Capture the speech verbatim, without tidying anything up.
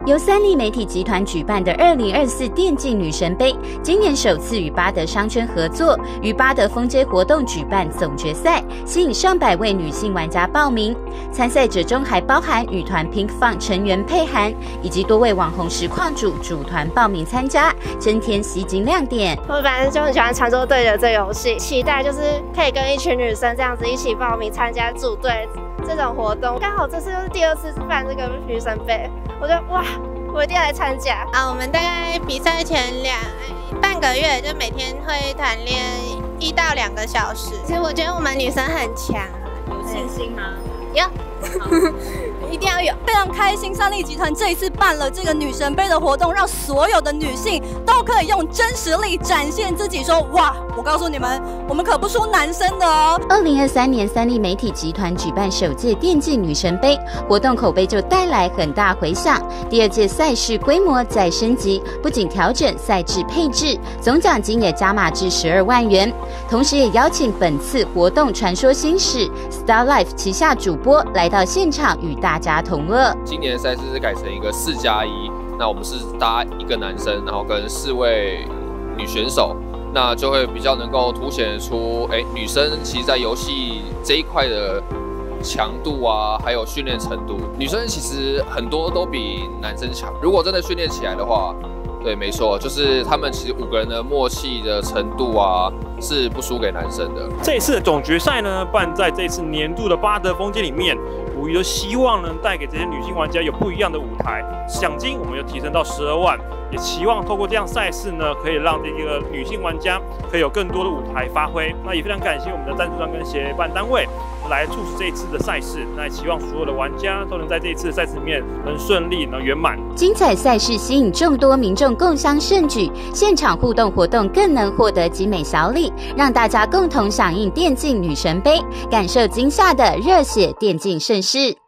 由三立媒体集团举办的二零二四电竞女神杯，今年首次与巴德商圈合作，于巴德风街活动举办总决赛，吸引上百位女性玩家报名。参赛者中还包含女团 Pink Fun 成员佩涵，以及多位网红实况主组团报名参加，增添吸睛亮点。 我本来就很喜欢传说对决这游戏，期待就是可以跟一群女生这样子一起报名参加组队这种活动。刚好这次又是第二次办这个女神杯，我觉得哇，我一定要来参加啊！我们大概比赛前两半个月就每天会团练一到两个小时。其实我觉得我们女生很强， 有信心吗？ 有。 一定要有，非常开心。三立集团这一次办了这个女神杯的活动，让所有的女性都可以用真实力展现自己。说哇，我告诉你们，我们可不输男生的哦。 二零二三年，三立媒体集团举办首届电竞女神杯活动，口碑就带来很大回响。第二届赛事规模再升级，不仅调整赛制配置，总奖金也加码至十二万元。同时，也邀请本次活动传说新史 Star Life 旗下主播来到现场与大家同乐。 今年的赛事是改成一个四加一，那我们是搭一个男生，然后跟四位女选手，那就会比较能够凸显出，哎，女生其实在游戏这一块的强度啊，还有训练程度，女生其实很多都比男生强。如果真的训练起来的话，对，没错，就是他们其实五个人的默契的程度啊，是不输给男生的。 这一次的总决赛呢，办在这次年度的巴德风街里面，无疑都希望能带给这些女性玩家有不一样的舞台。奖金我们又提升到十二万，也期望透过这样赛事呢，可以让这个女性玩家可以有更多的舞台发挥。那也非常感谢我们的赞助商跟协办单位来促使这一次的赛事。那也期望所有的玩家都能在这一次的赛事里面能顺利能圆满。 精彩赛事吸引众多民众共襄盛举，现场互动活动更能获得精美小礼，让大家共同响应电竞女神杯，感受今夏的热血电竞盛世。